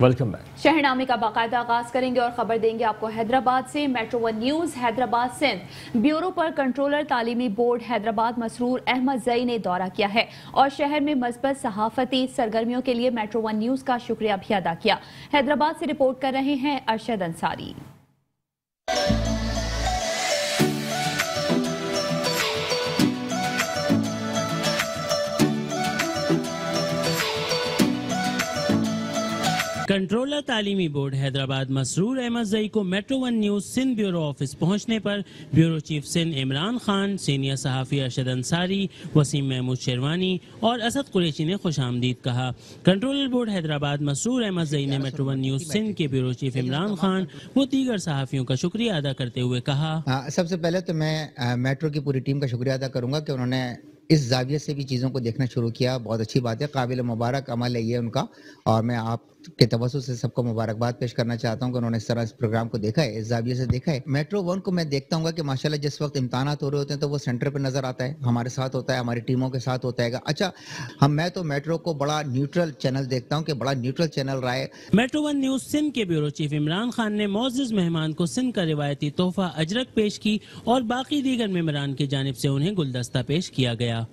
Welcome back. शहरनामे का बाकायदा आगाज करेंगे और खबर देंगे आपको हैदराबाद से। Metro one news Hyderabad Sindh bureau पर कंट्रोलर तालीमी बोर्ड हैदराबाद मसरूर अहमद जई ने दौरा किया है और शहर में मस्बत सहाफती सरगर्मियों के लिए मेट्रो वन न्यूज का शुक्रिया भी अदा किया। हैदराबाद से रिपोर्ट कर रहे हैं अरशद अंसारी। कंट्रोलर तालीमी बोर्ड हैदराबाद मसरूर अहमद जई को metro one news Sindh bureau office पहुंचने पर bureau chief Sindh Imran Khan, senior सहाफ़ी अरशद अंसारी, वसीम महमूद शेरवानी और असद कुरैशी ने खुशामदीद कहा। कंट्रोलर बोर्ड हैदराबाद मसरूर अहमद जई ने मेट्रो वन न्यूज सिंध के ब्यूरो चीफ इमरान खान व दीगर सहाफ़ियों का शुक्रिया अदा करते हुए कहा, सबसे पहले तो मैं मेट्रो की पूरी टीम का शुक्रिया अदा करूंगा कि उन्होंने इस जाविये से भी चीज़ों को देखना शुरू किया। बहुत अच्छी बात है, काबिल मुबारक अमल है ये उनका, और मैं आपके तवज्जुह से सबको मुबारकबाद पेश करना चाहता हूँ कि उन्होंने इस तरह इस प्रोग्राम को देखा है, इस जाविये से देखा है। मेट्रो वन को मैं देखता हूँ कि माशाल्लाह जिस वक्त इम्तहानात हो रहे होते हैं तो वो सेंटर पर नजर आता है, हमारे साथ होता है, हमारी टीमों के साथ होता है। अच्छा, मैं तो मेट्रो को बड़ा न्यूट्रल चैनल देखता हूँ कि बड़ा न्यूट्रल चैनल रहा है। मेट्रो वन न्यूज सिंध के ब्यूरो चीफ इमरान खान ने मोअज़्ज़िज़ मेहमान को सिंध का रिवायती तोहफा अजरक पेश की और बाकी दीगर मेंबरान की जानिब से उन्हें गुलदस्ता पेश किया गया।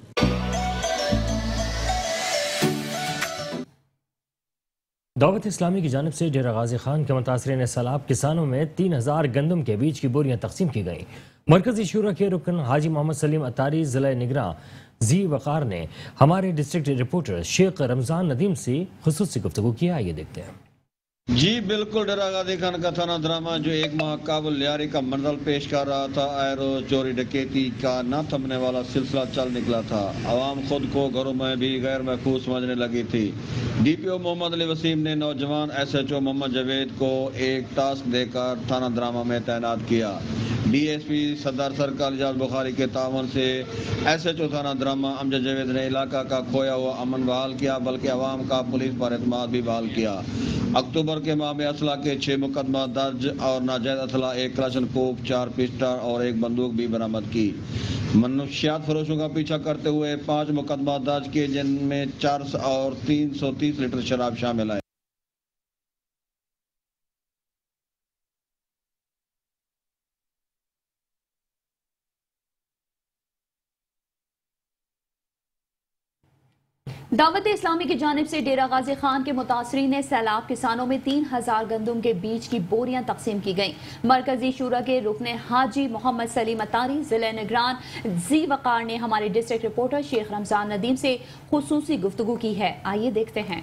दावत इस्लामी की जानिब से डेरा गाजी खान के मुतासरीन सैलाब किसानों में 3000 गंदम के बीज की बोरियां तकसीम की गईं। मरकजी शूरा के रुकन हाजी मोहम्मद सलीम अतारी ज़िला निगरां जी वक़ार ने हमारे डिस्ट्रिक्ट रिपोर्टर शेख रमज़ान नदीम से खुसूसी गुफ्तगू किया। आइए देखते हैं। जी बिल्कुल, डेरा गाजी खान का थाना ड्रामा जो एक माह काबुल लियारी का मंजर पेश कर रहा था, आए रोज चोरी डकैती का न थमने वाला सिलसिला चल निकला था। आवाम खुद को घरों में भी गैर महफूज समझने लगी थी। DPO मोहम्मद अली वसीम ने नौजवान SHO मोहम्मद जावेद को एक टास्क देकर थाना ड्रामा में तैनात किया। DSP सदर सर्कल इजाज बुखारी के तावन से SHO थाना ड्रामा अमजद जावेद ने इलाका का खोया हुआ अमन बहाल किया, बल्कि आवाम का पुलिस पर एतमाद भी बहाल किया। अक्टूबर के माह में असला के 6 मुकदमा दर्ज और नाजायज असला, एक क्लाशन कोप, 4 पिस्टल और एक बंदूक भी बरामद की। मनुष्यात फरोशों का पीछा करते हुए 5 मुकदमा दर्ज किए, जिनमें 400 और 330 लीटर शराब शामिल है। दावत इस्लामी की जानिब से डेरा गाजी खान के मुतासरीन ने सैलाब किसानों में 3000 गंदम के बीज की बोरियां तकसीम की गईं। मरकजी शूरा के रुकने हाजी मोहम्मद सलीम अतारी ज़िला निगरान जी वक़ार ने हमारे डिस्ट्रिक्ट रिपोर्टर शेख रमज़ान नदीम से खुसूसी गुफ्तगू की है। आइए देखते हैं।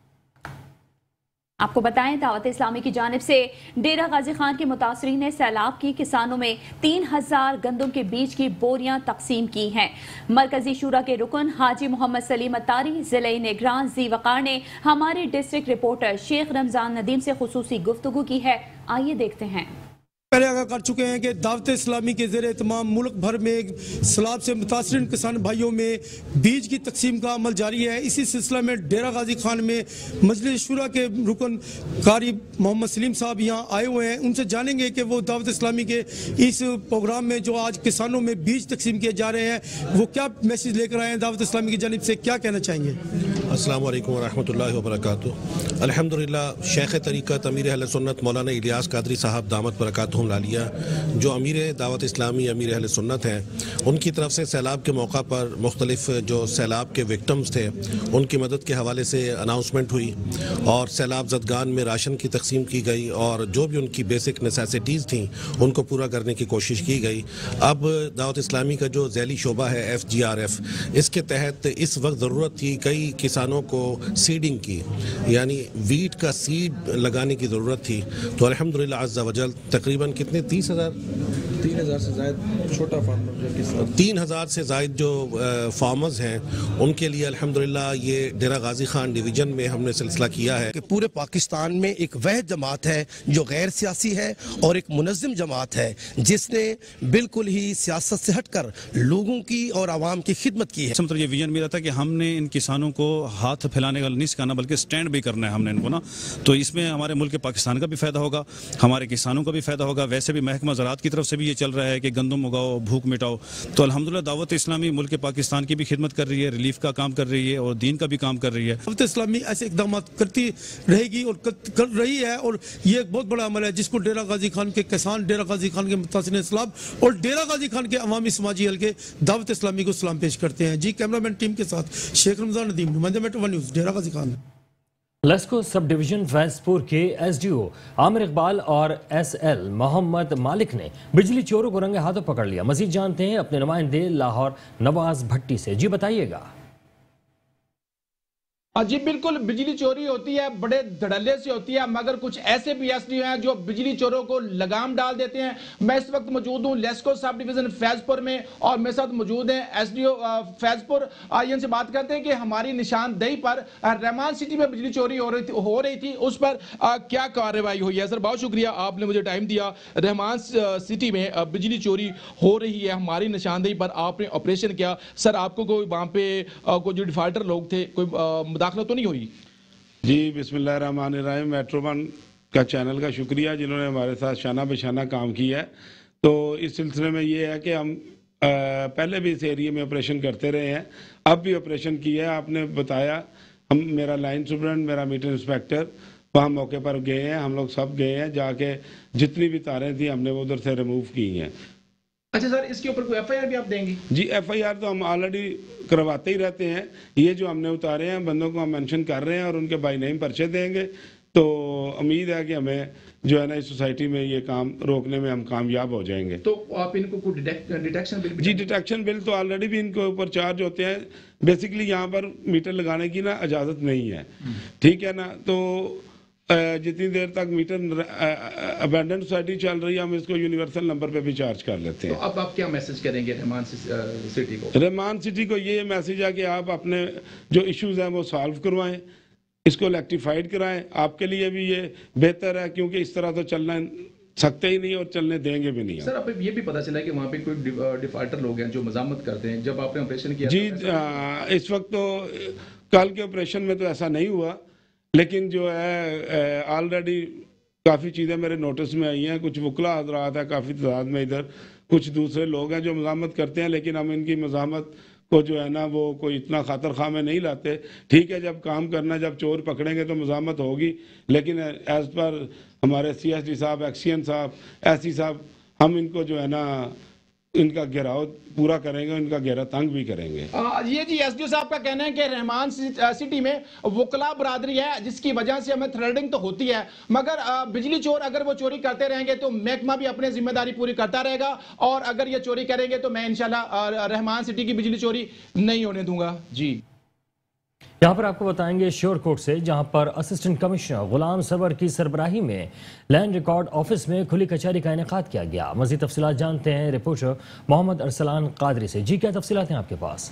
आपको बताएं, दावत इस्लामी की जानिब से डेरा गाजी खान के मुतासरीन ने सैलाब की किसानों में 3000 गंदम के बीज की बोरियां तकसीम की हैं। मरकजी शूरा के रुकन हाजी मोहम्मद सलीम अतारी ज़िला निगरान जी वक़ार ने हमारे डिस्ट्रिक्ट रिपोर्टर शेख रमज़ान नदीम से खुसूसी गुफ्तगू की है। आइए देखते हैं। पहले आगाह कर चुके हैं कि दावत इस्लामी के ज़ेरे तमाम मुल्क भर में सैलाब से मुतासरीन किसान भाइयों में बीज की तकसीम का अमल जारी है। इसी सिलसिले में डेरा गाजी खान में मजलिस शुरा के रुकन कारी मोहम्मद सलीम साहब यहाँ आए हुए हैं। उनसे जानेंगे कि वो दावत इस्लामी के इस प्रोग्राम में जो आज किसानों में बीज तकसीम किए जा रहे हैं वो क्या मैसेज लेकर आए हैं, दावत इस्लामी की जानिब से क्या कहना चाहेंगे। अस्सलाम वालेकुम वरहमतुल्लाहि वबरकातुहू। अल्हम्दुलिल्लाह, शेख तरीक़त अमीर अहले सुन्नत मौलाना इलियास कादरी साहब दामत बरकातुहुम लालिया, जो अमीर दावत इस्लामी अमीर अहले सुन्नत हैं, उनकी तरफ से सैलाब के मौका पर मुख्तलिफ जो सैलाब के विक्टम्स थे उनकी मदद के हवाले से अनाउंसमेंट हुई और सैलाब ज़दगान में राशन की तकसीम की गई और जो भी उनकी बेसिक नेसेसिटीज़ थी उनको पूरा करने की कोशिश की गई। अब दावत इस्लामी का जो ज़ैली शोबा है FGRF, इसके तहत इस वक्त ज़रूरत थी कई किसानों को सीडिंग की, यानी वीट का सीड लगाने की ज़रूरत थी। तो अल्हम्दुलिल्लाह अज़्ज़ा वजल तकरीबन कितने 3,000 से ज़ायद छोटा फार्मर 3,000 से ज़ायद जो फार्मर्स हैं उनके लिए अल्हम्दुलिल्लाह ये डेरा गाजी खान डिवीज़न में हमने सिलसिला किया है कि पूरे पाकिस्तान में एक वह जमात है जो गैर सियासी है और एक मुनज़्ज़म जमात है जिसने बिल्कुल ही सियासत से हटकर लोगों की और आवाम की खिदमत की है। मतलब ये विजन मेरा था कि हमने इन किसानों को हाथ फैलाने का नहीं सिखाना बल्कि स्टैंड भी करना है हमने इनको ना, तो इसमें हमारे मुल्क पाकिस्तान का भी फ़ायदा होगा, हमारे किसानों का भी फ़ायदा होगा। वैसे भी महकमा ज़राअत की तरफ से भी ये चल रहा है कि गंदम उगाओ, भूख मिटाओ, तो अल्हम्दुलिल्लाह दावत इस्लामी मुल्क पाकिस्तान की भी खिदमत कर रही है, रिलीफ का काम कर रही है और दीन का भी काम कर रही है। दावत इस्लामी ऐसे इकदाम करती रहेगी और कर रही है, और ये एक बहुत बड़ा अमल है जिसको डेरा गाजी खान के किसान, डेरा गाजी खान के मुतासिरीन इस्लाम और डेरा गाजी खान के अवामी समाजी हल्के दावत इस्लामी को सलाम पेश करते हैं। जी, कैमरामैन टीम के साथ शेख रमजान नदीम, नुमाइंदा metro one news, Dera Ghazi Khan. LESCO sub division Faizpur के एसडीओ आमिर इकबाल और एसएल मोहम्मद मालिक ने बिजली चोरों को रंगे हाथों पकड़ लिया। मजीद जानते हैं अपने नुमाइंदे लाहौर नवाज भट्टी से। जी बताइएगा। जी बिल्कुल, बिजली चोरी होती है, बड़े धड़ल्ले से होती है, मगर कुछ ऐसे भी एसडीओ हैं जो बिजली चोरों को लगाम डाल देते हैं। मैं इस वक्त मौजूद हूँ लेस्को सब डिवीजन फैजपुर में और मेरे साथ मौजूद हैं एसडीओ फैजपुर। इनसे बात करते हैं कि हमारी निशानदेही पर रहमान सिटी में बिजली चोरी हो रही थी, उस पर क्या कार्रवाई हुई है। सर बहुत शुक्रिया, आपने मुझे टाइम दिया। रहमान सिटी में बिजली चोरी हो रही है, हमारी निशानदेही पर आपने ऑपरेशन किया। सर आपको कोई वहाँ पे कोई जो डिफाल्टर लोग थे, कोई दाखिला तो नहीं हुई? जी बिस्मिल्लाहिर्रहमानिर्रहीम, मेट्रो वन का चैनल का शुक्रिया जिन्होंने हमारे साथ शाना बेशाना काम किया है। तो इस सिलसिले में ये है कि हम पहले भी इस एरिया में ऑपरेशन करते रहे हैं, अब भी ऑपरेशन किया है। आपने बताया, मेरा लाइन सुपरडेंट, मेरा मीटर इंस्पेक्टर वहाँ मौके पर गए हैं, हम लोग सब गए हैं, जाके जितनी भी तारें थी हमने वो उधर से रिमूव की हैं। अच्छा सर, इसके ऊपर कोई एफआईआर भी आप देंगे? जी एफआईआर तो हम ऑलरेडी करवाते ही रहते हैं। ये जो हमने उतारे हैं बंदों को हम मेंशन कर रहे हैं और उनके बाई नेम पर्चे देंगे। तो उम्मीद है कि हमें जो है ना इस सोसाइटी में ये काम रोकने में हम कामयाब हो जाएंगे। तो आप इनको कोई डिटेक्शन बिल? जी डिटेक्शन बिल तो ऑलरेडी भी इनके ऊपर चार्ज होते हैं। बेसिकली यहाँ पर मीटर लगाने की ना इजाज़त नहीं है, ठीक है ना। तो जितनी देर तक मीटर अबैंडन सोसाइटी चल रही है हम इसको यूनिवर्सल नंबर पे भी चार्ज कर लेते हैं। तो अब आप क्या मैसेज करेंगे रहमान सिटी को? रहमान सिटी को ये मैसेज है कि आप अपने जो इश्यूज हैं वो सॉल्व करवाएं, इसको रेक्टिफाइड कराएं। आपके लिए भी ये बेहतर है, क्योंकि इस तरह तो चलना सकते ही नहीं और चलने देंगे भी नहीं। सर अब ये भी पता चला कि वहाँ पे कोई डिफाल्टर लोग हैं जो मजामत करते हैं। जब आपने ऑपरेशन किया? जी इस वक्त तो कल के ऑपरेशन में तो ऐसा नहीं हुआ, लेकिन जो है ऑलरेडी काफ़ी चीज़ें मेरे नोटिस में आई हैं। कुछ वकला हज़रात है काफ़ी तादाद में इधर, कुछ दूसरे लोग हैं जो मज़ामत करते हैं, लेकिन हम इनकी मज़ामत को जो है ना वो कोई इतना खातर खा में नहीं लाते। ठीक है, जब काम करना, जब चोर पकड़ेंगे तो मज़ामत होगी, लेकिन एज़ पर हमारे CSD साहब, एक्सीएन साहब, एससी साहब, हम इनको जो है ना इनका घेराव पूरा करेंगे, इनका घेरा तंग भी करेंगे। ये जी एसडीओ साहब का कहना है कि रहमान सिटी में वकला बरादरी है जिसकी वजह से हमें थ्रेडिंग तो होती है, मगर बिजली चोर अगर वो चोरी करते रहेंगे तो महकमा भी अपनी जिम्मेदारी पूरी करता रहेगा, और अगर ये चोरी करेंगे तो मैं इंशाल्लाह रहमान सिटी की बिजली चोरी नहीं होने दूंगा। जी यहाँ पर आपको बताएंगे श्योरकोट से, जहाँ पर असिस्टेंट कमिश्नर गुलाम सबर की सरबराही में लैंड रिकॉर्ड ऑफिस में खुली कचहरी का इनेकाद किया गया। मज़ीद तफसीलात जानते हैं रिपोर्टर मोहम्मद अरसलान कादरी से। जी क्या तफसीलात हैं आपके पास?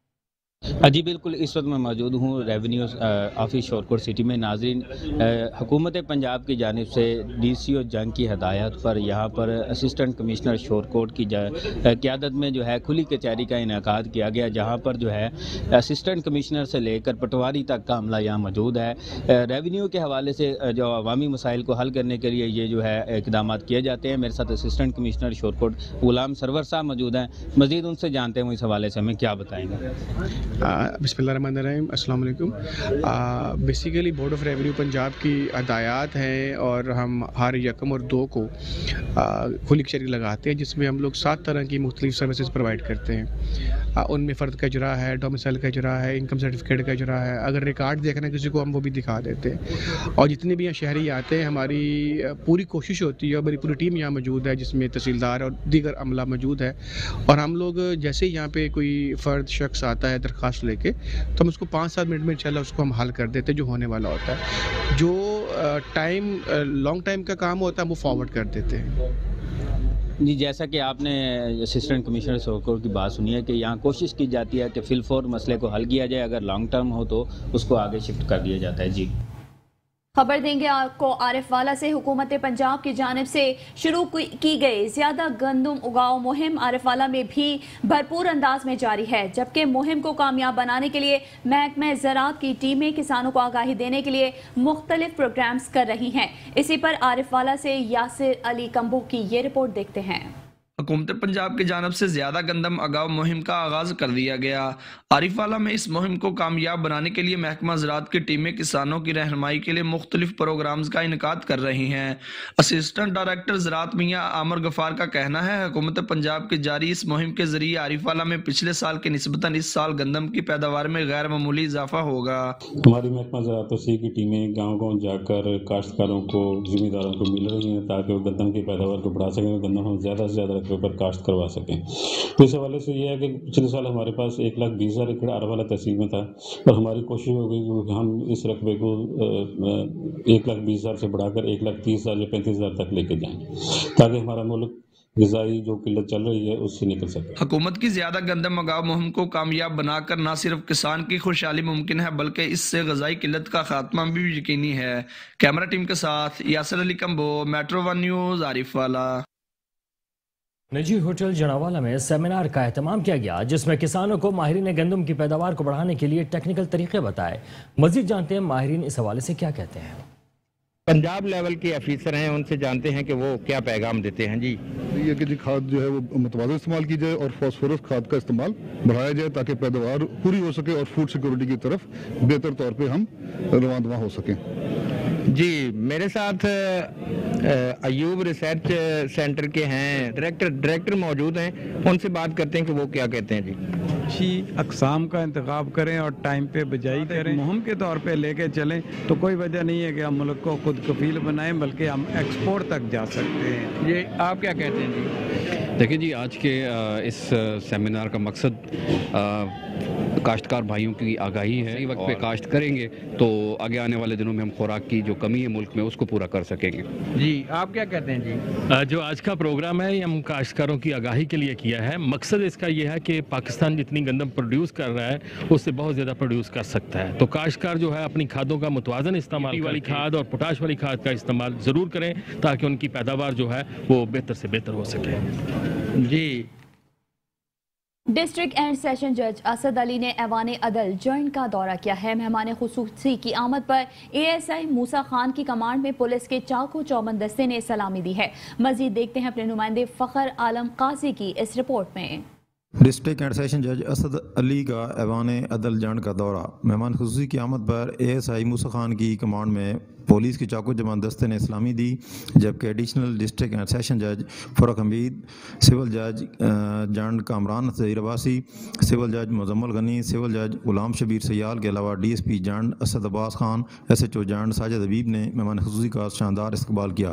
जी बिल्कुल, इस वक्त मैं मौजूद हूँ रेवेन्यू ऑफिस श्योरकोट सिटी में। नाज़रीन, हुकूमत पंजाब की जानिब से DCO जंग की हदायत पर यहाँ पर असिस्टेंट कमिश्नर श्योरकोट की क़यादत में जो है खुली कचहरी का इनेकाद किया गया, जहाँ पर जो है असिस्टेंट कमिश्नर से लेकर पटवारी तक का अमला यहाँ मौजूद है। रेवेन्यू के हवाले से जो अवामी मसाइल को हल करने के लिए ये जो है इक़दाम किए जाते हैं। मेरे साथ असिस्टेंट कमिश्नर श्योरकोट गुलाम सरवर साहब मौजूद हैं, मज़ीद उनसे जानते हैं इस हवाले से हमें क्या बताएँगे। बिस्मिल्लाहिर्रहमानिर्रहीम, अस्सलाम वालेकुम। Basically board of revenue Punjab की हदायत हैं और हम हर यकम और 2 को खुली कचहरी लगाते हैं, जिसमें हम लोग 7 तरह की मुख्तलिफ सर्विसेज प्रोवाइड करते हैं। उनमें फ़र्द का इजरा है, डोमिसाइल का इजरा है, इनकम सर्टिफिकेट का इजरा है। अगर रिकॉर्ड देखना है किसी को हम वो भी दिखा देते हैं। और जितने भी यहाँ शहरी आते हैं, हमारी पूरी कोशिश होती है, हमारी पूरी टीम यहाँ मौजूद है जिसमें तहसीलदार और दीगर अमला मौजूद है। और हम लोग जैसे ही यहाँ पे कोई फ़र्द शख्स आता है दरख्वास्त लेके, तो हम उसको 5-7 मिनट में इंशाल्लाह उसको हम हल कर देते हैं जो होने वाला होता है। जो टाइम लॉन्ग टाइम का काम होता है वो फॉरवर्ड कर देते हैं। जी, जैसा कि आपने असिस्टेंट कमिश्नर श्योरकोट की बात सुनी है कि यहाँ कोशिश की जाती है कि फिलफौर मसले को हल किया जाए, अगर लॉन्ग टर्म हो तो उसको आगे शिफ्ट कर दिया जाता है। जी खबर देंगे आपको आरिफ वाला से। हुकूमत पंजाब की जानिब से शुरू की गई ज्यादा गंदम उगाओ मुहिम आरिफ वाला में भी भरपूर अंदाज में जारी है, जबकि मुहिम को कामयाब बनाने के लिए महकमा ज़राअत की टीमें किसानों को आगाही देने के लिए मुख्तलिफ प्रोग्राम्स कर रही हैं। इसी पर आरिफ वाला से यासिर अली कंबो की ये रिपोर्ट देखते हैं। حکومت پنجاب کی جانب سے زیادہ گندم اگاؤ مہم کا آغاز کر دیا گیا۔ عارف والا میں اس مہم کو کامیاب بنانے کے لیے محکمہ زراعت کی ٹیمیں کسانوں کی رہنمائی کے لیے مختلف پروگرامز کا انعقاد کر رہی ہیں۔ اسسٹنٹ ڈائریکٹر زراعت میاں عامر غفار کا کہنا ہے حکومت پنجاب کی جاری اس مہم کے ذریعے عارف والا میں پچھلے سال کے نسبتاً اس سال گندم کی پیداوار میں غیر معمولی اضافہ ہوگا۔ ہماری محکمہ زراعت توسیع کی ٹیمیں گاؤں گاؤں جا کر کاشتکاروں کو ذمہ داروں کو مل رہی ہیں تاکہ وہ گندم کی پیداوار کو بڑھا سکیں، گندم ہم زیادہ سے زیادہ رقبے پر کاشت کروا سکیں۔ تو اس حوالے سے یہ ہے کہ پچھلے سال ہمارے پاس 1,20,000 ایکڑ عارف والا تحصیل میں تھا اور ہماری کوشش ہو گئی کہ ہم اس رقبے کو 1,20,000 سے بڑھا کر 1,30,000 یا 35,000 تک لے کے جائیں تاکہ ہمارا ملک غذائی جو قلت چل رہی ہے اس سے نکل سکے۔ حکومت کی زیادہ گندم اگاؤ مہم کو کامیاب بنا کر نہ صرف کسان کی خوشحالی ممکن ہے بلکہ اس سے غذائی قلت کا خاتمہ بھی یقینی ہے۔ کیمرہ ٹیم کے ساتھ Yasir Ali Kamboh, metro one news, Arifwala. نجی ہوٹل جناوالا میں سیمینار کا اہتمام کیا گیا جس میں کسانوں کو ماہرین گندم کی پیداوار کو بڑھانے کے لیے ٹیکنیکل طریقے بتائے۔ مزید جانتے ہیں ماہرین اس حوالے سے کیا کہتے ہیں۔ پنجاب لیول کے افیسر ہیں، ان سے جانتے ہیں کہ وہ کیا پیغام دیتے ہیں۔ جی یہ کہ کھاد جو ہے وہ متوازن استعمال کی جائے اور فاسفورس کھاد کا استعمال بڑھایا جائے تاکہ پیداوار پوری ہو سکے اور فوڈ سیکورٹی کی طرف بہتر طور پہ ہم رواں ہو سکیں۔ جی میرے ساتھ ایوب ریسرچ سینٹر کے ہیں ڈائریکٹر موجود ہیں، ان سے بات کرتے ہیں کہ وہ کیا کہتے ہیں۔ جی اچھی اقسام کا انتخاب کریں اور ٹائم پہ بجائی کریں، مہم کے طور پہ لے کے چلیں تو کوئی وجہ نہیں ہے کہ ہم ملک کو خود کفیل بنائیں بلکہ ہم ایکسپورٹ تک جا سکتے ہیں۔ یہ آپ کیا کہتے ہیں؟ جی دیکھیں جی، آج کے اس سیمینار کا مقصد کاشتکار بھائیوں کی آگاہی ہے۔ وقت پہ کاشت کریں گے تو آگے آنے والے دنوں میں ہم خوراک کی جو کمی ہے ملک میں اس کو پورا کر سکیں گے۔ جی آپ کیا کہتے ہیں؟ جی جو آج کا پروگرام ہے یہ ہم کاشتکاروں کی آگاہی کے لیے کیا ہے۔ مقصد اس کا یہ ہے کہ پاکستان جتنی گندم پروڈیوس کر رہا ہے اس سے بہت زیادہ پروڈیوس کر سکتا ہے، تو کاشتکار جو ہے اپنی کھادوں کا متوازن استعمال والی کھاد اور پوٹاش والی کھاد کا استعمال ضرور کریں تاکہ ان کی پیداوار جو ہے وہ بہتر سے بہتر ہو سکے۔ جی ڈسٹرکٹ اینڈ سیشن جج اسد علی نے ایوان عدل جوائنٹ کا دورہ کیا ہے۔ مہمان خصوصی کی آمد پر ASI موسیٰ خان کی کمانڈ میں پولیس کے چاقو چوبند دستے نے سلامی دی ہے۔ مزید دیکھتے ہیں اپنے نمائندے فخر عالم قاضی کی اس رپورٹ میں۔ ڈسٹرکٹ اینڈ سیشن جج اسد علی کا ایوان عدل جنڈ کا دورہ۔ مہمان خصوصی کی آمد پر ASI موسیٰ خان کی کمانڈ میں پولیس کے چاقو چوبند دستے نے سلامی دی، جبکہ ایڈیشنل ڈسٹرکٹ اینڈ سیشن جج فرق حمید، سول جج جنڈ کامران ظہیر عباسی، سول جج مزمل غنی، سول جج غلام شبیر سیال کے علاوہ DSP جنڈ اسد عباس خان، SHO جنڈ ساجد حبیب نے مہمان خصوصی کا شاندار استقبال کیا۔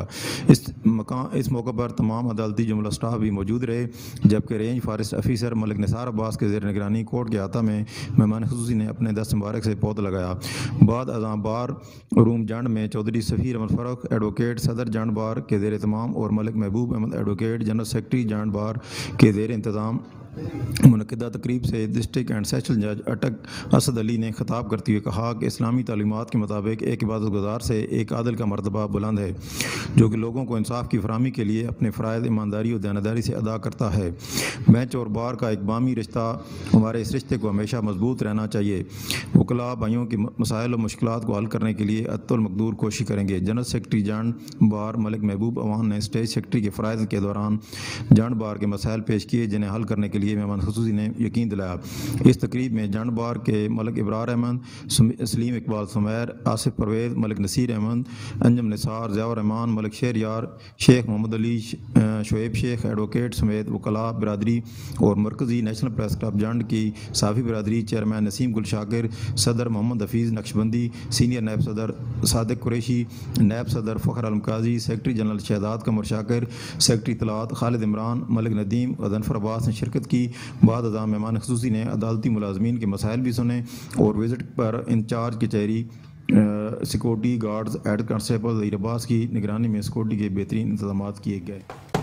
اس موقع پر تمام عدالتی جملہ سٹاف بھی موجود رہے، جبکہ range forest officer Malik Nisar Abbas کے زیر نگرانی کورٹ کے احاطہ میں مہمان خصوصی نے اپنے دست مبارک سے پود لگایا۔ بعد ازاں بار روم جنڈ میں چودھری سفیر احمد فروخ ایڈوکیٹ صدر جنڈ بار کے زیر اہتمام اور Malik Mehboob Ahmed advocate general secretary Jand bar کے زیر انتظام منعقدہ تقریب سے ڈسٹرکٹ اینڈ سیشن جج اٹک اسد علی نے خطاب کرتے ہوئے کہا کہ اسلامی تعلیمات کے مطابق ایک عبادت گزار سے ایک عادل کا مرتبہ بلند ہے، جو کہ لوگوں کو انصاف کی فراہمی کے لیے اپنے فرائض ایمانداری اور دیانتداری سے ادا کرتا ہے۔ بینچ اور بار کا ایک باہمی رشتہ، ہمارے اس رشتے کو ہمیشہ مضبوط رہنا چاہیے۔ وکلاء بھائیوں کے مسائل و مشکلات کو حل کرنے کے لیے اتل المقدور کوشش کریں گے۔ General secretary Jand bar Malik Mehboob Awan نے اسٹیٹ سیکرٹری کے فرائض کے دوران جنڈ بار کے مسائل پیش کیے جنہیں حل کرنے کے لیے مہمان خصوصی نے یقین دلایا۔ اس تقریب میں جنڈ بار کے ملک ابرار احمد، سلیم اقبال سمیر، آصف پرویز، ملک نصیر احمد، انجم نثار، ضیاء الرحمان، ملک شہریار، شیخ محمد علی، شعیب شیخ ایڈوکیٹ سمیت وکلاء برادری اور مرکزی نیشنل پریس کلب جنڈ کی صحافی برادری، چیئرمین نسیم گل شاکر، صدر محمد حفیظ نقشبندی، سینئر نیب صدر صادق قریشی، نیب صدر Fakhar Alam Qazi, secretary general Shahzad Qamar Shakir, secretary اطلاعات خالد عمران، ملک ندیم، غضنفر عباس نے شرکت کی۔ بعد ازاں مہمان خصوصی نے عدالتی ملازمین کے مسائل بھی سنے اور وزٹ پر انچارج کچہری security guards head constable Zaheer Abbas کی نگرانی میں سیکورٹی کے بہترین انتظامات کیے گئے۔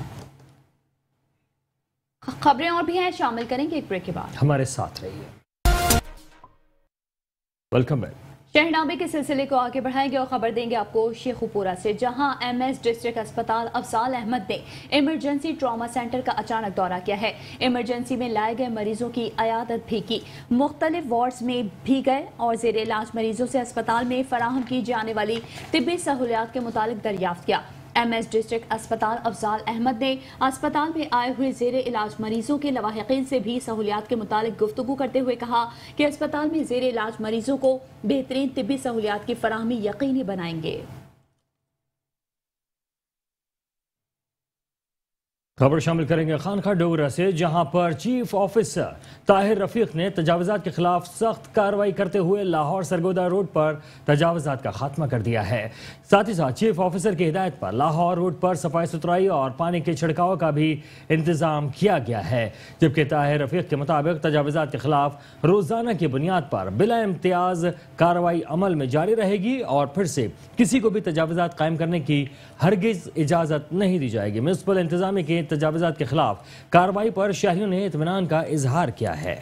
خبریں اور بھی ہیں، شامل کریں گے ایک بریک کے بعد، ہمارے ساتھ رہیے۔ Welcome back. شہنامے کے سلسلے کو آگے بڑھائیں گے اور خبر دیں گے آپ کو شیخوپورہ سے، جہاں MS ڈسٹرکٹ اسپتال افضال احمد نے ایمرجنسی ٹراما سینٹر کا اچانک دورہ کیا ہے۔ ایمرجنسی میں لائے گئے مریضوں کی عیادت بھی کی، مختلف وارڈز میں بھی گئے اور زیر علاج مریضوں سے اسپتال میں فراہم کی جانے والی طبی سہولیات کے متعلق دریافت کیا۔ MS ڈسٹرکٹ اسپتال افضال احمد نے اسپتال میں آئے ہوئے زیر علاج مریضوں کے لواحقین سے بھی سہولیات کے متعلق گفتگو کرتے ہوئے کہا کہ اسپتال میں زیر علاج مریضوں کو بہترین طبی سہولیات کی فراہمی یقینی بنائیں گے۔ خبر شامل کریں گے خانخواہ ڈوگرہ سے، جہاں پر چیف آفیسر طاہر رفیق نے تجاوزات کے خلاف سخت کارروائی کرتے ہوئے لاہور سرگودا روڈ پر تجاوزات کا خاتمہ کر دیا ہے۔ ساتھ ہی ساتھ چیف آفیسر کی ہدایت پر لاہور روڈ پر صفائی ستھرائی اور پانی کے چھڑکاؤ کا بھی انتظام کیا گیا ہے، جبکہ طاہر رفیق کے مطابق تجاوزات کے خلاف روزانہ کی بنیاد پر بلا امتیاز کارروائی عمل میں جاری رہے گی اور پھر سے کسی کو بھی تجاوزات قائم کرنے کی ہرگز اجازت نہیں دی جائے گی۔ میونسپل انتظامیہ کے تجاوزات کے خلاف کارروائی پر شہریوں نے اطمینان کا اظہار کیا ہے۔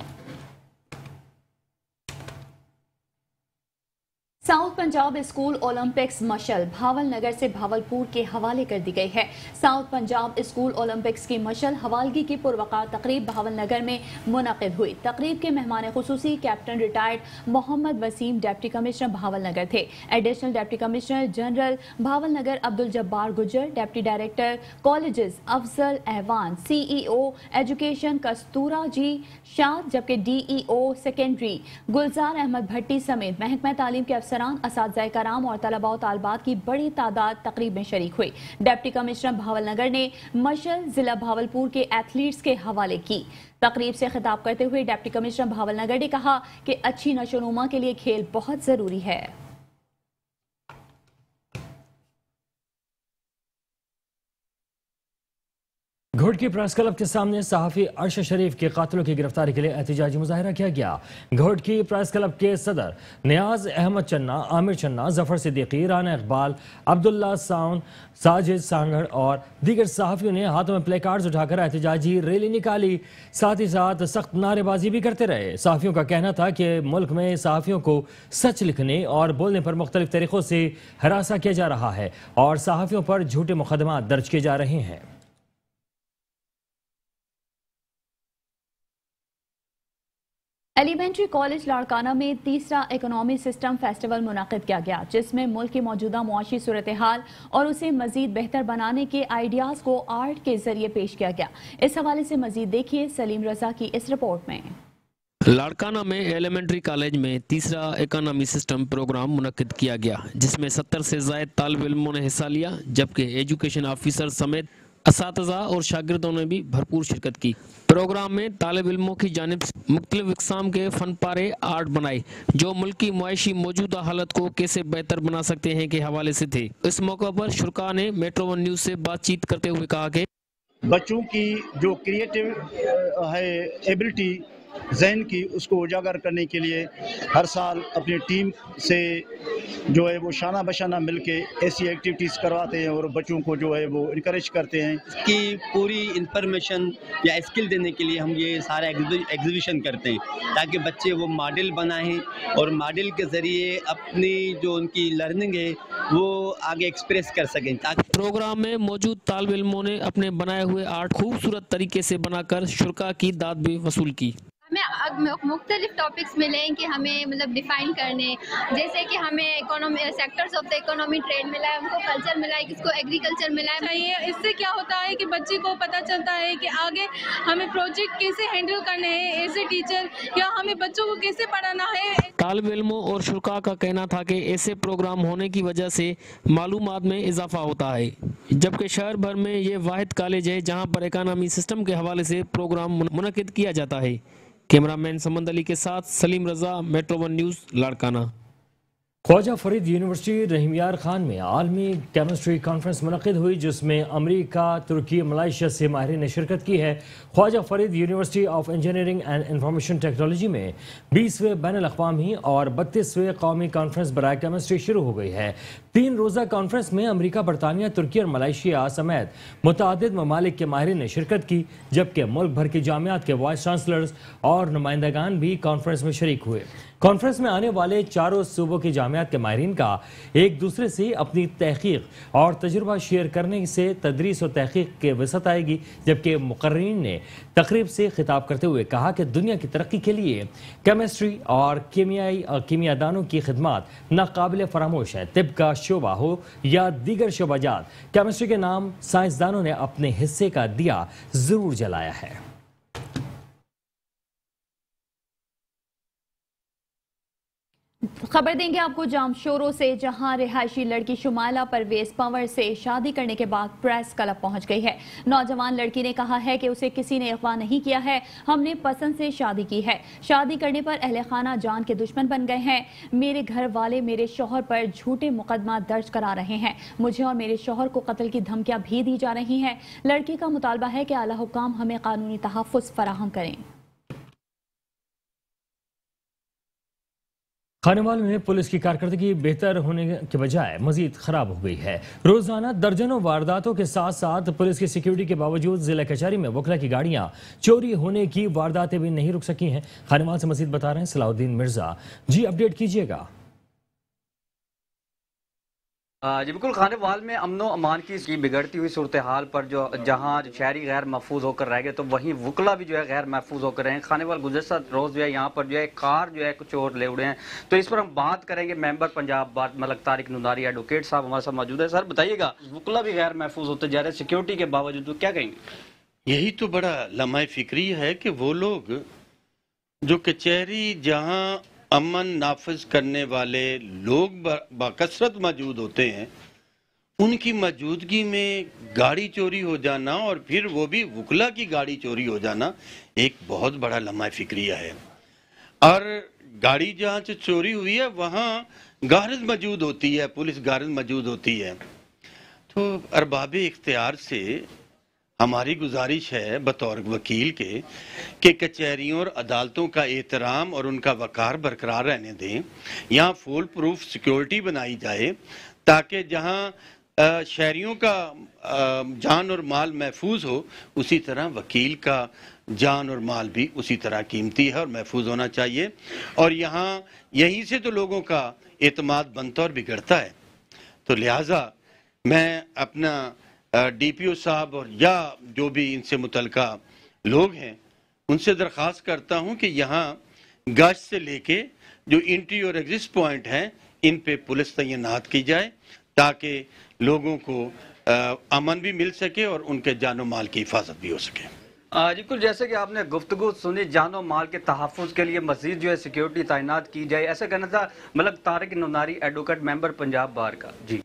ساؤتھ پنجاب اسکول اولمپکس مشعل بھاول نگر سے بھاولپور کے حوالے کر دی گئی ہے۔ ساؤتھ پنجاب اسکول اولمپکس کی مشعل حوالگی کی پروقار تقریب بھاول نگر میں منعقد ہوئی۔ تقریب کے مہمان خصوصی captain retired Muhammad Waseem deputy commissioner Bahawalnagar تھے۔ Additional deputy commissioner general Bahawalnagar Abdul Jabbar Gujjar, deputy director colleges Afzal Awan, CEO education کستورا جی شاد، جبکہ DEO سیکنڈری گلزار احمد بھٹی سمیت محکمہ تعلیم کے افسران، اساتذہ کرام اور طلباء و طالبات کی بڑی تعداد تقریب میں شریک ہوئی۔ ڈپٹی کمشنر بھاول نگر نے مشعل ضلع بھاولپور کے ایتھلیٹس کے حوالے کی۔ تقریب سے خطاب کرتے ہوئے ڈپٹی کمشنر بھاول نگر نے کہا کہ اچھی نشوونما کے لیے کھیل بہت ضروری ہے۔ گھوٹ کی پریس کلب کے سامنے صحافی عرشد شریف کے قاتلوں کی گرفتاری کے لیے احتجاجی مظاہرہ کیا گیا۔ گھوٹ کی پریس کلب کے صدر نیاز احمد چنہ، عامر چنہ، ظفر صدیقی، رانا اقبال، عبداللہ ساون، ساجد سانگھڑ اور دیگر صحافیوں نے ہاتھوں میں پلے کارڈز اٹھا کر احتجاجی ریلی نکالی، ساتھ ہی ساتھ سخت نعرے بازی بھی کرتے رہے۔ صحافیوں کا کہنا تھا کہ ملک میں صحافیوں کو سچ لکھنے اور بولنے پر مختلف طریقوں سے ہراساں کیا جا رہا ہے اور صحافیوں پر جھوٹے مقدمات درج کیے جا رہے ہیں۔ ایلیمنٹری کالج لاڑکانہ میں تیسرا اکنامی سسٹم فیسٹیول منعقد کیا گیا، جس میں ملک کی موجودہ معاشی صورتحال اور اسے مزید بہتر بنانے کے آئیڈیاز کو آرٹ کے ذریعے پیش کیا گیا۔ اس حوالے سے مزید دیکھیے سلیم رضا کی اس رپورٹ میں۔ لاڑکانہ میں ایلیمنٹری کالج میں تیسرا اکانومی سسٹم پروگرام منعقد کیا گیا، جس میں 70 سے زائد طالب علموں نے حصہ لیا، جبکہ ایجوکیشن آفیسر سمیت اساتذہ اور شاگردوں نے بھی بھرپور شرکت کی۔ پروگرام میں طالب علموں کی جانب سے مختلف اقسام کے فن پارے آرٹ بنائے جو ملک کی معاشی موجودہ حالت کو کیسے بہتر بنا سکتے ہیں کے حوالے سے تھے۔ اس موقع پر شرکاء نے میٹرو ون نیوز سے بات چیت کرتے ہوئے کہا کہ بچوں کی جو کریٹو ہے ایبلٹی ذہن کی، اس کو اجاگر کرنے کے لیے ہر سال اپنی ٹیم سے جو ہے وہ شانہ بشانہ مل کے ایسی ایکٹیویٹیز کرواتے ہیں اور بچوں کو جو ہے وہ انکریج کرتے ہیں۔ اس کی پوری انفارمیشن یا اسکل دینے کے لیے ہم یہ سارا ایگزیبیشن کرتے ہیں تاکہ بچے وہ ماڈل بنائیں اور ماڈل کے ذریعے اپنی جو ان کی لرننگ ہے وہ آگے ایکسپریس کر سکیں۔ پروگرام میں موجود طالب علموں نے اپنے بنائے ہوئے آرٹ خوبصورت طریقے سے بنا کر شرکاء کی داد بھی وصول کی۔ ہمیں مختلف ٹاپکس ملے ہیں کہ ہمیں مطلب ڈیفائن کرنے، جیسے کہ ہمیں economy sectors of the economy trade ملا ہے، ان کو کلچر ملا ہے، کس کو ایگریکلچر ملا ہے۔ اس سے کیا ہوتا ہے کہ بچے کو پتہ چلتا ہے کہ آگے ہمیں پروجیکٹ کیسے ہینڈل کرنے ہیں ایسے ٹیچر، یا ہمیں بچوں کو کیسے پڑھانا ہے۔ طالب علموں اور شرکاء کا کہنا تھا کہ ایسے پروگرام ہونے کی وجہ سے معلومات میں اضافہ ہوتا ہے، جبکہ شہر بھر میں یہ واحد کالج ہے جہاں پر اکانومی سسٹم کے حوالے سے پروگرام منعقد کیا جاتا ہے۔ کیمرہ مین سمند علی کے ساتھ Saleem Raza, metro one news, Larkana. Khawaja Fareed university Rahim Yar Khan میں عالمی کیمسٹری کانفرنس منعقد ہوئی، جس میں امریکہ، ترکی، ملائیشیا سے ماہرین نے شرکت کی ہے۔ Khawaja Fareed university of engineering and information technology میں 20ویں بین الاقوامی اور 32ویں قومی کانفرنس برائے کیمسٹری شروع ہو گئی ہے۔ 3 روزہ کانفرنس میں امریکہ، برطانیہ، ترکی اور ملائیشیا سمیت متعدد ممالک کے ماہرین نے شرکت کی، جبکہ ملک بھر کی جامعات کے وائس چانسلرز اور نمائندگان بھی کانفرنس میں شریک ہوئے۔ کانفرنس میں آنے والے 4 صوبوں کی جامعات کے ماہرین کا ایک دوسرے سے اپنی تحقیق اور تجربہ شیئر کرنے سے تدریس و تحقیق کے وسعت آئے گی، جبکہ مقررین نے تقریب سے خطاب کرتے ہوئے کہا کہ دنیا کی ترقی کے لیے کیمسٹری اور کیمیائی دانوں کی خدمات ناقابل فراموش ہیں۔ طب کا शोबा हो या दीगर शोबाजात, केमिस्ट्री के नाम साइंसदानों ने अपने हिस्से का दिया जरूर जलाया है। खबर देंगे आपको जामशोरों से, जहां रिहायशी लड़की शुमाइला परवेज पंवर से शादी करने के बाद प्रेस क्लब पहुंच गई है। नौजवान लड़की ने कहा है कि उसे किसी ने अगवा नहीं किया है, हमने पसंद से शादी की है। शादी करने पर अहले खाना जान के दुश्मन बन गए हैं। मेरे घर वाले मेरे शौहर पर झूठे मुकदमा दर्ज करा रहे हैं। मुझे और मेरे शौहर को कत्ल की धमकियां भी दी जा रही हैं। लड़की का मुतालबा है कि आला हुक्काम हमें कानूनी तहफ़्फ़ुज़ फराहम करें। खानेवाल में पुलिस की कारकर्दगी बेहतर होने के बजाय मजीद खराब हो गई है। रोजाना दर्जनों वारदातों के साथ साथ पुलिस की सिक्योरिटी के बावजूद जिला कचहरी में वकला की गाड़ियां चोरी होने की वारदातें भी नहीं रुक सकी हैं। खानेवाल से मजीद बता रहे हैं सलाउद्दीन मिर्जा। जी अपडेट कीजिएगा। जी बिल्कुल, खानेवाल में अमनो अमान की बिगड़ती हुई सूरत हाल पर जो जहाँ शहरी गैर महफूज होकर रह गए, तो वहीं वकला भी जो है गैर महफूज होकर रहे हैं। खानेवाल गुज़श्ता रोज़ जो है यहाँ पर जो है कार जो है कुछ और ले उड़े हैं, तो इस पर हम बात करेंगे। Member Punjab bar Malik Tariq Nunari advocate sahab हमारे साथ मौजूद है। सर बताइएगा, वकला भी गैर महफूज होते जा रहे हैं सिक्योरिटी के बावजूद, तो क्या कहेंगे? यही तो बड़ा लम्हा फिक्री है कि वो लोग जो कचहरी जहाँ अमन नाफिज करने वाले लोग बाकसरत मौजूद होते हैं, उनकी मौजूदगी में गाड़ी चोरी हो जाना और फिर वो भी वकला की गाड़ी चोरी हो जाना एक बहुत बड़ा लम्हा फिक्रिया है। और गाड़ी जहाँ से चोरी हुई है वहाँ गारद मौजूद होती है, पुलिस गारद मौजूद होती है। तो अरबाब इख्तियार से हमारी गुजारिश है बतौर वकील के कि कचहरियों और अदालतों का एहतराम और उनका वक़ार बरकरार रहने दें। यहाँ फुल प्रूफ सिक्योरिटी बनाई जाए ताकि जहाँ शहरियों का जान और माल महफूज हो, उसी तरह वकील का जान और माल भी उसी तरह कीमती है और महफूज होना चाहिए। और यहाँ यहीं से तो लोगों का एतमाद बनता और बिगड़ता है। तो लिहाजा मैं अपना DPO साहब और या जो भी इनसे मुतल्लिका लोग हैं उनसे दरख्वास्त करता हूं कि यहाँ गश्त से लेके जो एंट्री और एग्जिट पॉइंट हैं इन पे पुलिस तैनात की जाए ताकि लोगों को अमन भी मिल सके और उनके जानो माल की हिफाजत भी हो सके। बिल्कुल, जैसे कि आपने गुफ्तगू सुनी, जानो माल के तहफ़्फ़ुज़ के लिए मज़ीद जो है सिक्योरिटी तैनात की जाए, ऐसा कहना था Malik Tariq Nunari advocate member Punjab bar का। जी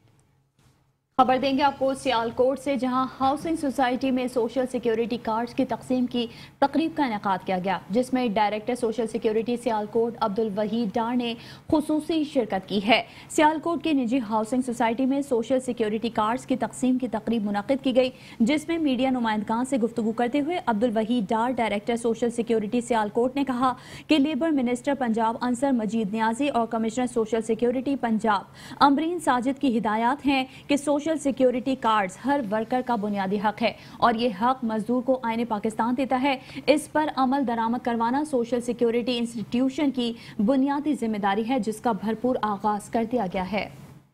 खबर देंगे आपको सियालकोट से, जहां हाउसिंग सोसाइटी में सोशल सिक्योरिटी कार्ड्स की तकसीम की तकरीब का इनेकाद किया गया, जिसमें director social security Sialkot Abdul Waheed Dar ने खुसूसी शिरकत की है। सियालकोट के निजी हाउसिंग सोसाइटी में सोशल सिक्योरिटी कार्ड्स की तकसीम की तकरीब मुनक़िद की गई, जिसमें मीडिया नुमाइंदगान से गुफ्तगू करते हुए Abdul Waheed Dar director social security Sialkot ने कहा कि लेबर मिनिस्टर पंजाब अंसर मजीद नियाजी और commissioner social security Punjab Amreen Sajid की हिदायत हैं कि सोशल सिक्योरिटी कार्ड्स हर वर्कर का बुनियादी हक है और ये हक मजदूर को आईने पाकिस्तान देता है। इस पर अमल दरामद करवाना सोशल सिक्योरिटी इंस्टीट्यूशन की बुनियादी जिम्मेदारी है, जिसका भरपूर आगाज कर दिया गया है।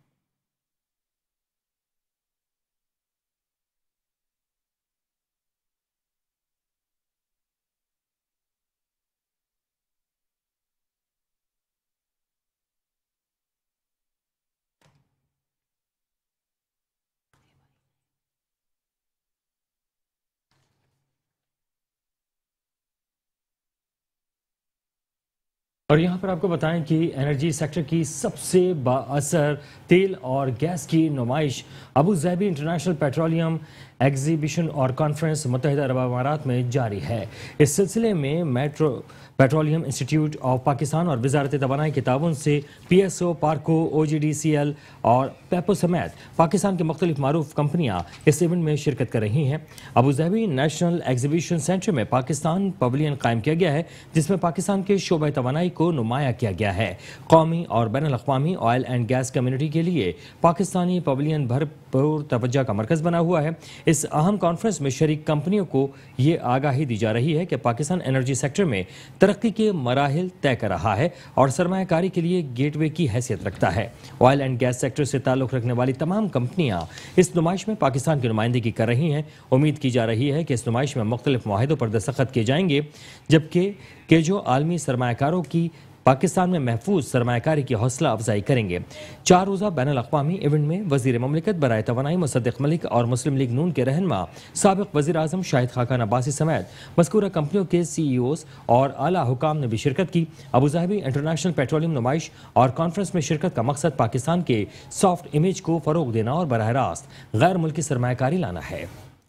और यहाँ पर आपको बताएं कि एनर्जी सेक्टर की सबसे बाअसर तेल और गैस की नुमाइश Abu Dhabi international petroleum exhibition और कॉन्फ्रेंस मुत्तहिदा अरब अमारात में जारी है। इस सिलसिले में पेट्रोलियम इंस्टीट्यूट ऑफ पाकिस्तान और वजारत तवानाई के ताउन से PSO, पार्को, OGDCL और पेपो समेत पाकिस्तान की मुख्तलिफ मारूफ कंपनियाँ इस इवेंट में शिरकत कर रही हैं। Abu Dhabi national exhibition centre में पाकिस्तान पवेलियन कायम किया गया है, जिसमें पाकिस्तान के शोबे तवानाई को नुमाया किया गया है। कौमी और बैनुल अक़वामी ऑयल एंड गैस कम्युनिटी के लिए पाकिस्तानी पवेलियन भरपूर तवज्जो का मरकज़ बना हुआ है। इस अहम कॉन्फ्रेंस में शरीक कंपनियों को ये आगाही दी जा रही है कि पाकिस्तान एनर्जी सेक्टर में तरक्की के मराहिल तय कर रहा है और सरमायाकारी के लिए गेटवे की हैसियत रखता है। ऑयल एंड गैस सेक्टर से ताल्लुक़ रखने वाली तमाम कंपनियां इस नुमाइश में पाकिस्तान की नुमाइंदगी कर रही हैं। उम्मीद की जा रही है कि इस नुमाइश में मुख्तलिफ मुआहिदों पर दस्तखत किए जाएंगे, जबकि जो आलमी सरमायाकारों की पाकिस्तान में महफूज सरमायाकारी की हौसला अफजाई करेंगे। 4 रोज़ा बैनुल अक़वामी इवेंट में वज़ीर ममलिकत बराए तवानाई मुसद्दिक़ मलिक और मुस्लिम लीग नून के रहनुमा साबिक़ वज़ीर आज़म शाहिद खाकान अब्बासी समेत मज़कूरा कंपनियों के CEOs और आला हुकाम ने भी शिरकत की। अबू ज़ाहिबी इंटरनेशनल पेट्रोलियम नुमाइश और कॉन्फ्रेंस में शिरकत का मकसद पाकिस्तान के सॉफ्ट इमेज को फ़रोग़ देना और बराह रास्त गैर मुल्की सरमायाकारी लाना है।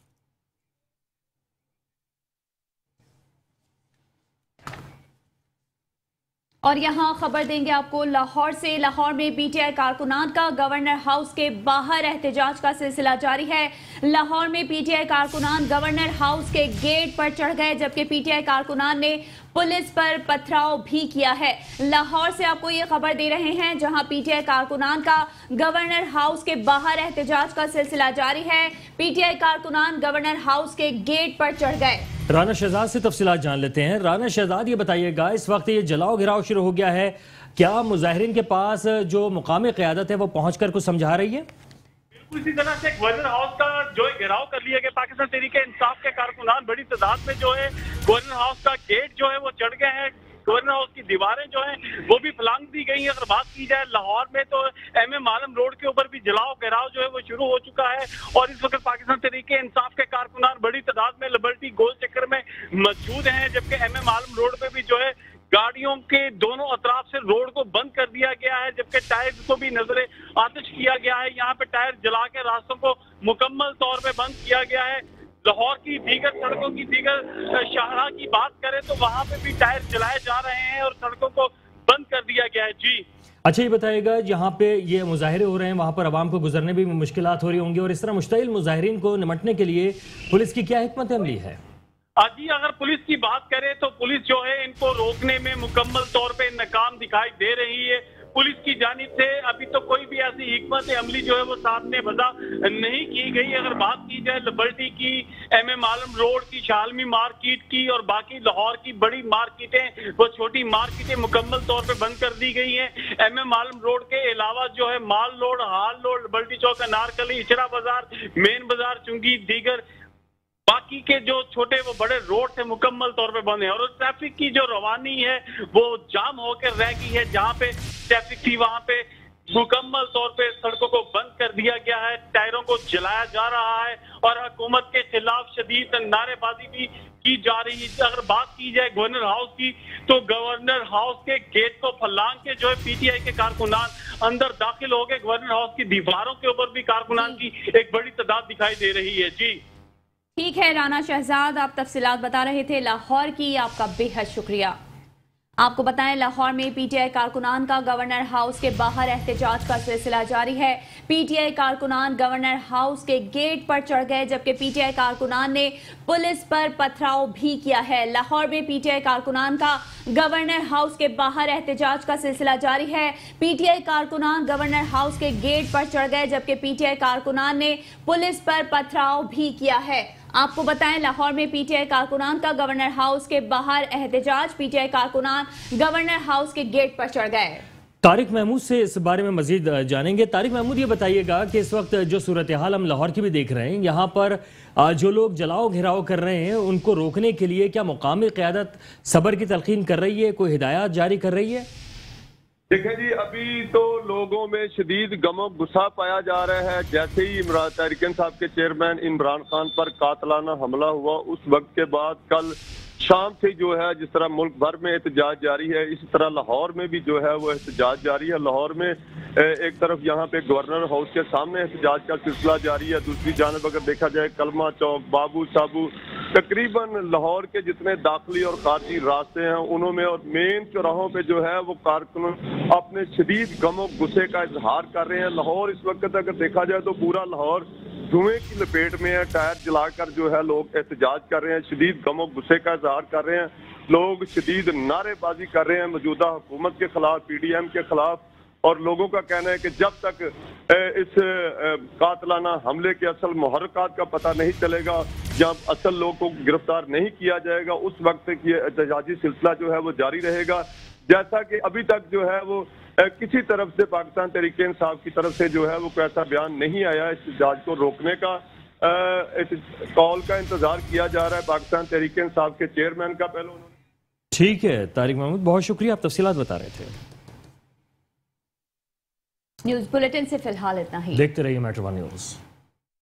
और यहाँ खबर देंगे आपको लाहौर से। लाहौर में PTI कारकुनान का गवर्नर हाउस के बाहर एहतजाज का सिलसिला जारी है। लाहौर में PTI कारकुनान गवर्नर हाउस के गेट पर चढ़ गए, जबकि PTI कारकुनान ने पुलिस पर पथराव भी किया है। लाहौर से आपको ये खबर दे रहे हैं, जहां PTI कारकुनान का गवर्नर हाउस के बाहर एहतजाज का सिलसिला जारी है। PTI कारकुनान गवर्नर हाउस के गेट पर चढ़ गए। राना शहजाद से तफसीलात जान लेते हैं। राना शहजाद, ये बताइएगा, इस वक्त ये जलाओ घिराव शुरू हो गया है, क्या मुजाहिरीन के पास जो मुकामी क़यादत है वो पहुंचकर कुछ समझा रही है? इसी तरह से गवर्नर हाउस का जो है घेराव कर लिया गया। पाकिस्तान तहरीक इंसाफ के कारकुनान बड़ी तादाद में जो है गवर्नर हाउस का गेट जो है वो चढ़ गए हैं। गवर्नर हाउस की दीवारें जो हैं वो भी फलांग दी गई हैं। अगर बात की जाए लाहौर में तो MM आलम रोड के ऊपर भी जलाओ घेराव जो है वो शुरू हो चुका है और इस वक्त पाकिस्तान तहरीक इंसाफ के कारकुनान बड़ी तादाद में लिबर्टी गोल चक्कर में मौजूद हैं, जबकि MM आलम रोड पे भी जो है गाड़ियों के दोनों अतराफ से रोड को बंद कर दिया गया है, जबकि टायर को भी नजरे आतिश किया गया है। यहाँ पे टायर जला के रास्तों को मुकम्मल तौर पे बंद किया गया है। लाहौर की दीगर सड़कों की दीगर शाहराह की बात करें तो वहाँ पे भी टायर जलाए जा रहे हैं और सड़कों को बंद कर दिया गया है। जी अच्छा, ये बताइएगा, जहाँ पे ये मुजाहिरे हो रहे हैं वहाँ पर आवाम को गुजरने भी मुश्किलात हो रही होंगी, और इस तरह मुश्तइल मुजाहिरीन को निमटने के लिए पुलिस की क्या हिकमत अमली है? जी, अगर पुलिस की बात करें तो पुलिस जो है इनको रोकने में मुकम्मल तौर पे नाकाम दिखाई दे रही है। पुलिस की जानिब से अभी तो कोई भी ऐसी हिकमत अमली जो है वो सामने वज़ा नहीं की गई। अगर बात की जाए लिबर्टी की, MM आलम रोड की, शालमी मार्केट की और बाकी लाहौर की बड़ी मार्केटें वो छोटी मार्केटें मुकम्मल तौर पे बंद कर दी गई हैं। MM आलम रोड के अलावा जो है Mall Road, Hall Road, Liberty chowk, Anarkali, Ichhra बाजार, मेन बाजार, चुंगी, दीगर बाकी के जो छोटे वो बड़े रोड थे मुकम्मल तौर पे बंद है और ट्रैफिक की जो रवानी है वो जाम होकर रह गई है। जहाँ पे ट्रैफिक थी वहाँ पे मुकम्मल तौर पे सड़कों को बंद कर दिया गया है, टायरों को जलाया जा रहा है और हुकूमत के खिलाफ शदीद नारेबाजी भी की जा रही है। अगर बात की जाए गवर्नर हाउस की तो गवर्नर हाउस के गेट को फलांग के जो है PTI के कारकुनान अंदर दाखिल हो गए। गवर्नर हाउस की दीवारों के ऊपर भी कारकुनान की एक बड़ी तादाद दिखाई दे रही है। जी ठीक है राना शहजाद, आप तफसीलात बता रहे थे लाहौर की, आपका बेहद शुक्रिया। आपको बताएं, लाहौर में PTI कारकुनान का गवर्नर हाउस के बाहर एहतजाज का सिलसिला जारी है। PTI कारकुनान गवर्नर हाउस के गेट पर चढ़ गए, जबकि PTI कारकुनान ने पुलिस पर पथराव भी किया है। लाहौर में PTI कारकुनान का गवर्नर हाउस के बाहर एहतजाज का सिलसिला जारी है। PTI कारकुनान गवर्नर हाउस के गेट पर चढ़ गए, जबकि PTI कारकुनान ने पुलिस पर पथराव भी किया है। आपको बताएं, लाहौर में PTI कारकुनान का गवर्नर हाउस के बाहर एहतजाज, PTI कारकुनान गवर्नर हाउस के गेट पर चढ़ गए। तारिक महमूद से इस बारे में मजीद जानेंगे। तारिक महमूद, ये बताइएगा कि इस वक्त जो सूरत हाल हम लाहौर की भी देख रहे हैं, यहाँ पर जो लोग जलाओ घेराव कर रहे हैं उनको रोकने के लिए क्या मुकामी क़यादत सब्र की तलकीन कर रही है, कोई हिदायत जारी कर रही है? देखें जी, अभी तो लोगों में शदीद गमो गुस्सा पाया जा रहा है। जैसे ही इमरान तहरीक साहब के चेयरमैन इमरान खान पर कातलाना हमला हुआ, उस वक्त के बाद कल शाम से जो है जिस तरह मुल्क भर में एहतजाज जारी है, इसी तरह लाहौर में भी जो है वो एहतजाज जारी है। लाहौर में एक तरफ यहाँ पे गवर्नर हाउस के सामने एहतजाज का सिलसिला जारी है, दूसरी जानब अगर देखा जाए कलमा चौक, बाबू साबू, तकरीबन लाहौर के जितने दाखिली और खारजी रास्ते हैं उन्होंने और मेन चौराहों पे जो है वो कारकुन अपने शदीद गमो गुस्से का इजहार कर रहे हैं। लाहौर इस वक्त अगर देखा जाए तो पूरा लाहौर धुएं की लपेट में है। टायर जलाकर जो है लोग एहतजाज कर रहे हैं, शदीद गमो गुस्से का इजहार कर रहे हैं, लोग शदीद नारेबाजी कर रहे हैं मौजूदा हुकूमत के खिलाफ, PDM के खिलाफ। और लोगों का कहना है कि जब तक इस कातलाना हमले के असल मुहर्रिकात का पता नहीं चलेगा, जब असल लोगों को गिरफ्तार नहीं किया जाएगा, उस वक्त तक ये एहतजाजी सिलसिला जो है वो जारी रहेगा। जैसा कि अभी तक जो है वो किसी तरफ से पाकिस्तान तहरीक इंसाफ की तरफ से जो है वो कोई ऐसा बयान नहीं आया इस एहतजाज को रोकने का। कॉल का इंतजार किया जा रहा है पाकिस्तान तहरीक इंसाफ के चेयरमैन का। पहले ٹھیک ہے طارق محمود، بہت شکریہ، آپ تفصیلات بتا رہے تھے۔ نیوز بلیٹن سے فی الحال اتنا ہی، دیکھتے رہیے میٹرو ون نیوز۔